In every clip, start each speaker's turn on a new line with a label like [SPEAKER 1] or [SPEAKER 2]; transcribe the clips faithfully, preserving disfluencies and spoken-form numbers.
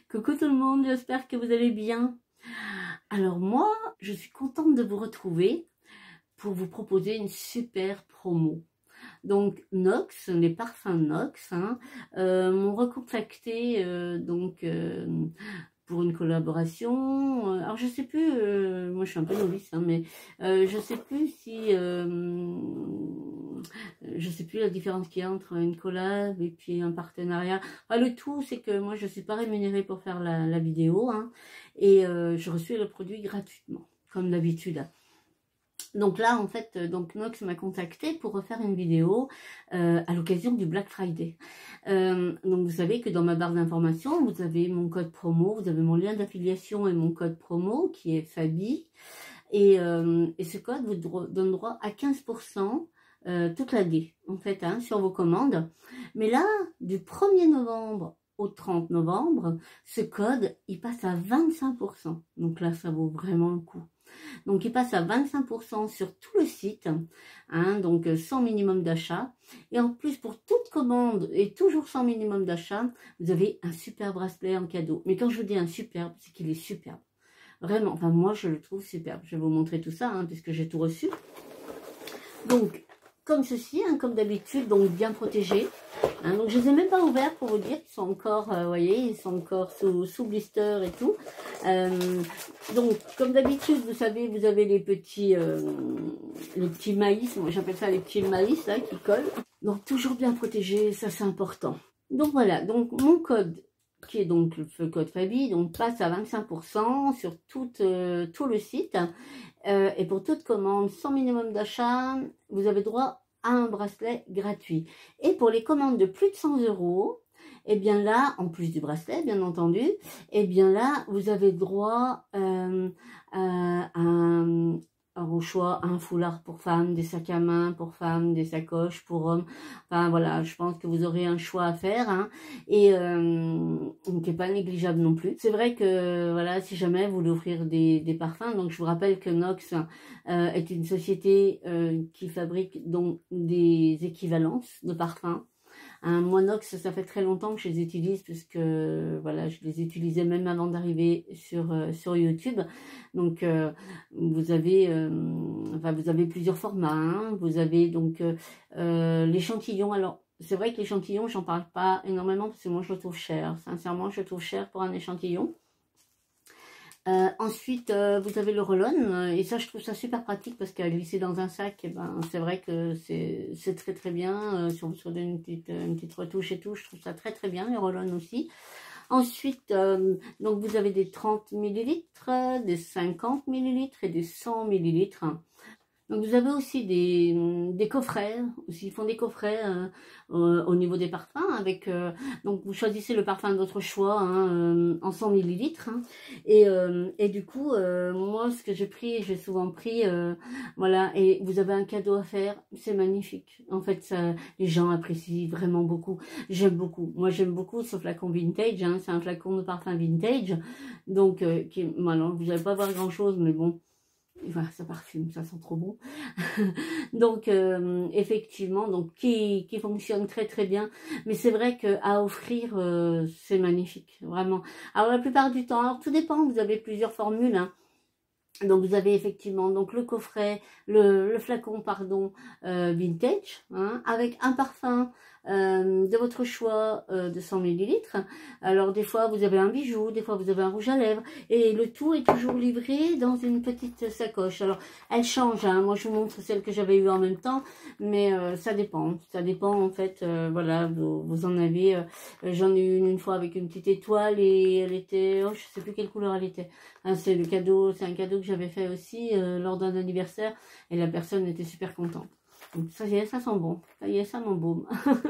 [SPEAKER 1] Coucou tout le monde, j'espère que vous allez bien. Alors moi, je suis contente de vous retrouver pour vous proposer une super promo. Donc Nox, les parfums Nox, hein, euh, m'ont recontacté euh, donc euh, pour une collaboration. Alors je sais plus, euh, moi je suis un peu novice, hein, mais euh, je sais plus si, euh, je sais plus la différence qu'il y a entre une collab et puis un partenariat. Enfin, le tout, c'est que moi je suis pas rémunérée pour faire la, la vidéo, hein, et euh, je reçois le produit gratuitement, comme d'habitude. Donc là, en fait, donc Nox m'a contacté pour refaire une vidéo euh, à l'occasion du Black Friday. Euh, donc vous savez que dans ma barre d'information, vous avez mon code promo, vous avez mon lien d'affiliation et mon code promo qui est Fabi. Et, euh, et ce code vous donne droit à quinze pour cent euh, toute l'année, en fait, hein, sur vos commandes. Mais là, du premier novembre au trente novembre, ce code, il passe à vingt-cinq pour cent. Donc là, ça vaut vraiment le coup. Donc, il passe à vingt-cinq pour cent sur tout le site, hein, donc sans minimum d'achat. Et en plus, pour toute commande et toujours sans minimum d'achat, vous avez un super bracelet en cadeau. Mais quand je vous dis un superbe, c'est qu'il est superbe. Vraiment, enfin moi, je le trouve superbe. Je vais vous montrer tout ça, hein, puisque j'ai tout reçu. Donc, comme ceci, hein, comme d'habitude, donc bien protégés. Hein, donc, je ne les ai même pas ouverts pour vous dire qu'ils sont encore, euh, vous voyez, ils sont encore sous, sous blister et tout. Euh, donc, comme d'habitude, vous savez, vous avez les petits, euh, les petits maïs, moi j'appelle ça les petits maïs, là, qui collent. Donc, toujours bien protégés, ça c'est important. Donc, voilà, donc mon code, qui est donc le code Fabi, donc passe à vingt-cinq pour cent sur tout, euh, tout le site. Euh, et pour toute commande sans minimum d'achat, vous avez droit à un bracelet gratuit. Et pour les commandes de plus de cent euros, et bien là, en plus du bracelet, bien entendu, et bien là, vous avez droit euh, à un... au choix, un foulard pour femmes, des sacs à main pour femmes, des sacoches pour hommes. Enfin voilà, je pense que vous aurez un choix à faire, hein, et euh, qui n'est pas négligeable non plus. C'est vrai que voilà, si jamais vous voulez offrir des, des parfums, donc je vous rappelle que Nox euh, est une société euh, qui fabrique donc des équivalences de parfums. Un Monox, ça fait très longtemps que je les utilise puisque voilà, je les utilisais même avant d'arriver sur euh, sur YouTube. Donc euh, vous avez euh, enfin vous avez plusieurs formats, hein. Vous avez donc euh, euh, l'échantillon. Alors c'est vrai que l'échantillon, j'en parle pas énormément parce que moi je le trouve cher. Sincèrement, je le trouve cher pour un échantillon. Euh, ensuite, euh, vous avez le roll-on, et ça, je trouve ça super pratique parce qu'à glisser dans un sac, eh ben, c'est vrai que c'est très très bien. Euh, si on veut donner une petite, une petite retouche et tout, je trouve ça très très bien, les roll-on aussi. Ensuite, euh, donc vous avez des trente millilitres, des cinquante millilitres et des cent millilitres. Donc vous avez aussi des, des coffrets, aussi ils font des coffrets euh, euh, au niveau des parfums avec euh, donc vous choisissez le parfum de votre choix, hein, euh, en cent millilitres, hein, et, euh, et du coup euh, moi ce que j'ai pris, j'ai souvent pris euh, voilà, et vous avez un cadeau à faire, c'est magnifique. En fait ça, les gens apprécient vraiment beaucoup, j'aime beaucoup, moi j'aime beaucoup ce flacon vintage, hein, c'est un flacon de parfum vintage, donc euh, qui, alors, vous n'allez pas voir grand chose mais bon, voilà, ça parfume, ça sent trop bon. Donc euh, effectivement, donc qui, qui fonctionne très très bien. Mais c'est vrai qu'à offrir, euh, c'est magnifique, vraiment. Alors la plupart du temps, alors tout dépend, vous avez plusieurs formules, hein. Donc vous avez effectivement donc le coffret, le, le flacon pardon euh, vintage, hein, avec un parfum euh, de votre choix euh, de cent millilitres. Alors des fois vous avez un bijou, des fois vous avez un rouge à lèvres, et le tout est toujours livré dans une petite sacoche. Alors elle change, hein. Moi je vous montre celle que j'avais eue en même temps, mais euh, ça dépend, ça dépend en fait. Euh, voilà, vous, vous en avez, euh, j'en ai eu une, une fois avec une petite étoile et elle était, oh, je sais plus quelle couleur elle était. Hein, c'est le cadeau, c'est un cadeau que j'avais fait aussi euh, lors d'un anniversaire et la personne était super contente. Donc ça y est, ça sent bon, ça y est, ça m'embaume.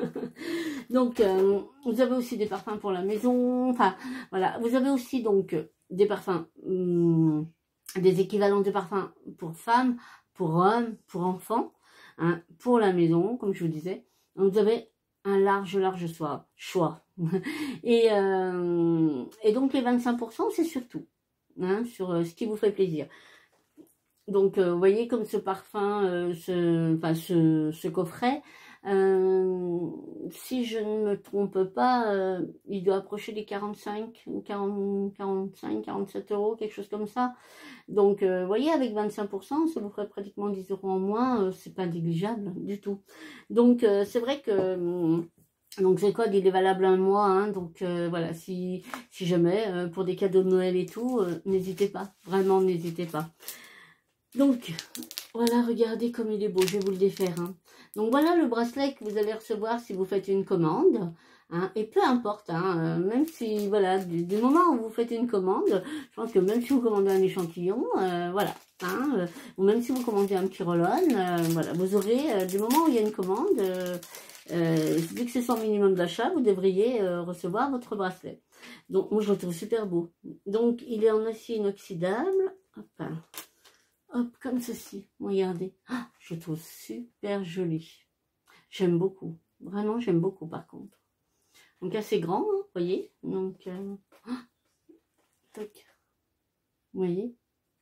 [SPEAKER 1] Donc euh, vous avez aussi des parfums pour la maison, enfin voilà, vous avez aussi donc des parfums, hum, des équivalents de parfums pour femmes, pour hommes, pour enfants, hein, pour la maison, comme je vous disais. Donc vous avez un large, large choix. choix. et, euh, et donc les vingt-cinq pour cent, c'est surtout. Hein, sur euh, ce qui vous fait plaisir. Donc, euh, vous voyez comme ce parfum, euh, ce, enfin, ce, ce coffret, Euh, si je ne me trompe pas, euh, il doit approcher les quarante-cinq, quarante, quarante-cinq, quarante-sept euros, quelque chose comme ça. Donc, euh, vous voyez, avec vingt-cinq pour cent, ça vous ferait pratiquement dix euros en moins. Euh, c'est pas négligeable du tout. Donc, euh, c'est vrai que... Hum, donc, ce code, il est valable un mois. Hein, donc, euh, voilà, si, si jamais, euh, pour des cadeaux de Noël et tout, euh, n'hésitez pas. Vraiment, n'hésitez pas. Donc, voilà, regardez comme il est beau. Je vais vous le défaire. Hein. Donc, voilà le bracelet que vous allez recevoir si vous faites une commande. Hein, et peu importe, hein, euh, même si, voilà, du, du moment où vous faites une commande, je pense que même si vous commandez un échantillon, euh, voilà, hein, euh, ou même si vous commandez un petit roll-on, euh, voilà, vous aurez, euh, du moment où il y a une commande, euh, euh, vu que c'est son minimum d'achat, vous devriez euh, recevoir votre bracelet. Donc, moi, je le trouve super beau. Donc, il est en acier inoxydable. Hop, hein. Hop, comme ceci. Regardez. Ah, je le trouve super joli. J'aime beaucoup. Vraiment, j'aime beaucoup, par contre. Donc, assez grand, hein, vous voyez. Donc, euh... ah, toc. Vous voyez.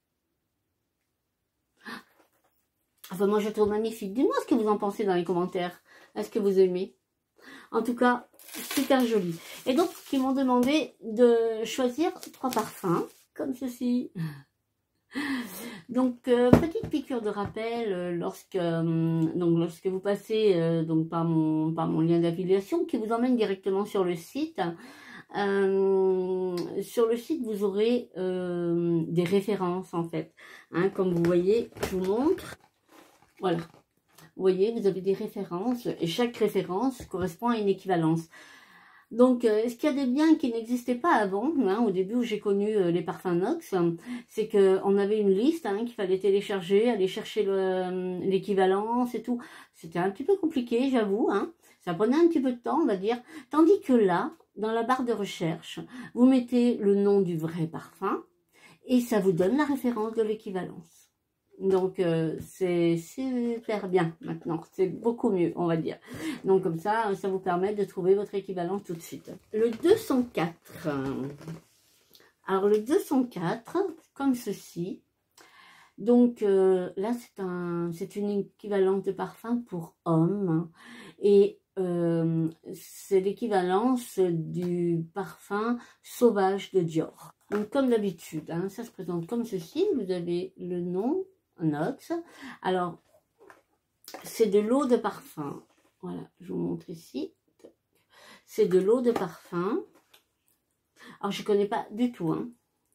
[SPEAKER 1] Enfin, moi, je le trouve magnifique. Dites-moi ce que vous en pensez dans les commentaires. Est-ce que vous aimez? En tout cas, super joli. Et donc, ils m'ont demandé de choisir trois parfums, comme ceci. Donc, euh, petite piqûre de rappel, euh, lorsque, euh, donc, lorsque vous passez euh, donc, par, mon, par mon lien d'affiliation, qui vous emmène directement sur le site. Euh, sur le site, vous aurez euh, des références, en fait. Hein, comme vous voyez, je vous montre. Voilà. Vous voyez, vous avez des références et chaque référence correspond à une équivalence. Donc, euh, ce qu'il y a des biens qui n'existaient pas avant, hein, au début où j'ai connu euh, les parfums Nox, euh, c'est qu'on avait une liste hein, qu'il fallait télécharger, aller chercher l'équivalence et tout. C'était un petit peu compliqué, j'avoue. Hein. Ça prenait un petit peu de temps, on va dire. Tandis que là, dans la barre de recherche, vous mettez le nom du vrai parfum et ça vous donne la référence de l'équivalence. Donc, euh, c'est super bien maintenant. C'est beaucoup mieux, on va dire. Donc, comme ça, ça vous permet de trouver votre équivalent tout de suite. Le deux cent quatre. Alors, le deux cent quatre, comme ceci. Donc, euh, là, c'est un, c'est une équivalence de parfum pour hommes. Et euh, c'est l'équivalence du parfum sauvage de Dior. Donc, comme d'habitude, hein, ça se présente comme ceci. Vous avez le nom Nox. Alors, c'est de l'eau de parfum. Voilà, je vous montre ici. C'est de l'eau de parfum. Alors, je ne connais pas du tout. Hein.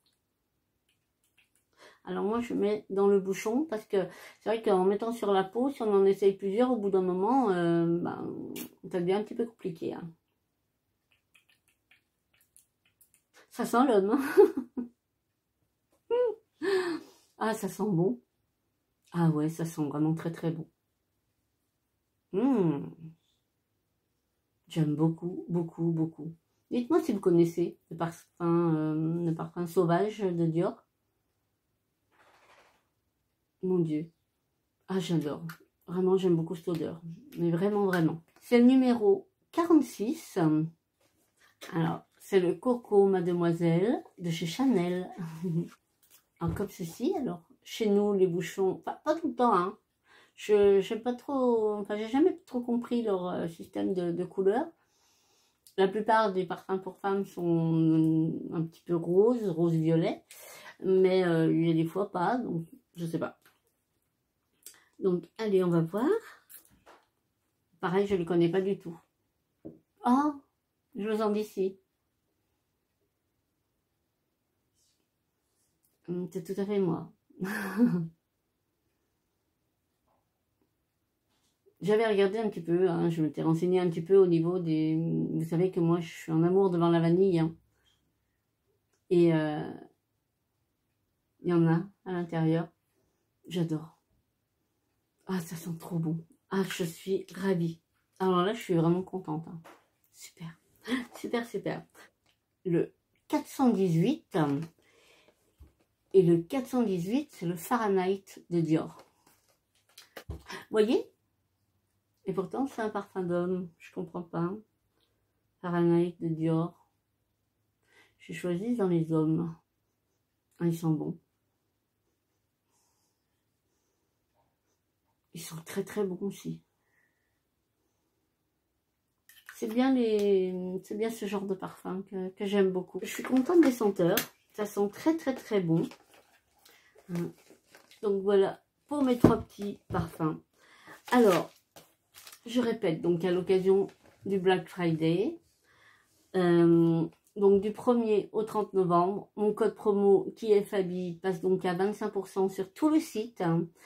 [SPEAKER 1] Alors, moi, je mets dans le bouchon parce que c'est vrai qu'en mettant sur la peau, si on en essaye plusieurs, au bout d'un moment, euh, ben, ça devient un petit peu compliqué. Hein. Ça sent l'homme. Hein. Ah, ça sent bon. Ah ouais, ça sent vraiment très très bon. Mmh. J'aime beaucoup, beaucoup, beaucoup. Dites-moi si vous connaissez le parfum, euh, le parfum sauvage de Dior. Mon Dieu. Ah, j'adore. Vraiment, j'aime beaucoup cette odeur. Mais vraiment, vraiment. C'est le numéro quarante-six. Alors, c'est le Coco Mademoiselle de chez Chanel. Alors, comme ceci. Alors, chez nous, les bouchons, pas, pas tout le temps, hein. Je n'ai pas trop, enfin, j'ai jamais trop compris leur euh, système de, de couleurs. La plupart des parfums pour femmes sont un petit peu rose, rose-violet. Mais euh, il y a des fois pas, donc je sais pas. Donc, allez, on va voir. Pareil, je ne les connais pas du tout. Oh, je vous en dis si. C'est tout à fait moi. J'avais regardé un petit peu, hein, je m'étais renseignée un petit peu au niveau des... Vous savez que moi, je suis en amour devant la vanille. Hein. Et euh, il y en a à l'intérieur. J'adore. Ah, ça sent trop bon. Ah, je suis ravie. Alors là, je suis vraiment contente. Hein. Super. Super, super. Le quatre cent dix-huit. Et le quatre cent dix-huit, c'est le Fahrenheit de Dior. Vous voyez? Et pourtant, c'est un parfum d'homme. Je comprends pas. Fahrenheit de Dior. J'ai choisi dans les hommes. Ah, ils sont bons. Ils sont très très bons aussi. c'est bien, les, c'est bien ce genre de parfum que, que j'aime beaucoup. Je suis contente des senteurs. Ça sent très très très bon. Donc voilà pour mes trois petits parfums. Alors, je répète, donc à l'occasion du Black Friday, euh, donc du premier au trente novembre, mon code promo qui est Fabi passe donc à vingt-cinq pour cent sur tout le site.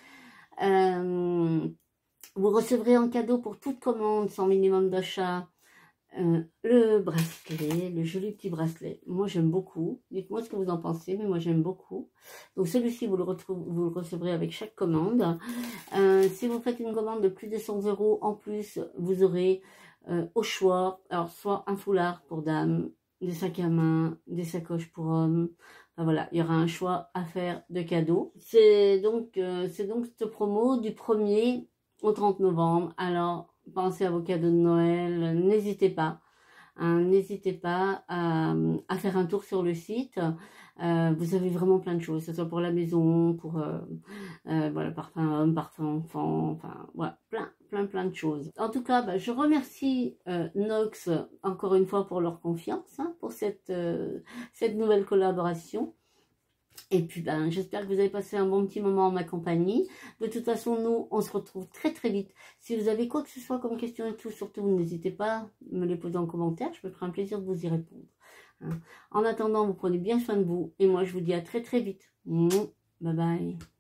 [SPEAKER 1] Euh, vous recevrez en cadeau pour toute commande sans minimum d'achat euh, le bracelet, le joli petit bracelet. Moi j'aime beaucoup. Dites-moi ce que vous en pensez, mais moi j'aime beaucoup. Donc celui-ci vous le retrouvez, vous le recevrez avec chaque commande. Euh, si vous faites une commande de plus de cent euros en plus, vous aurez euh, au choix, alors soit un foulard pour dames, des sacs à main, des sacoches pour hommes. Enfin, voilà, il y aura un choix à faire de cadeaux. C'est donc, euh, c'est donc cette promo du premier au trente novembre. Alors, pensez à vos cadeaux de Noël, n'hésitez pas. Hein, n'hésitez pas à, à faire un tour sur le site. Euh, vous avez vraiment plein de choses, que ce soit pour la maison, pour euh, euh, voilà, parfum homme, parfum enfant, enfin voilà, plein, plein, plein de choses. En tout cas, bah, je remercie euh, Nox encore une fois pour leur confiance, hein, pour cette, euh, cette nouvelle collaboration. Et puis, ben, j'espère que vous avez passé un bon petit moment en ma compagnie. De toute façon, nous, on se retrouve très très vite. Si vous avez quoi que ce soit comme question et tout, surtout, n'hésitez pas à me les poser en commentaire. Je me ferai un plaisir de vous y répondre. Hein. En attendant, vous prenez bien soin de vous. Et moi, je vous dis à très très vite. Bye bye.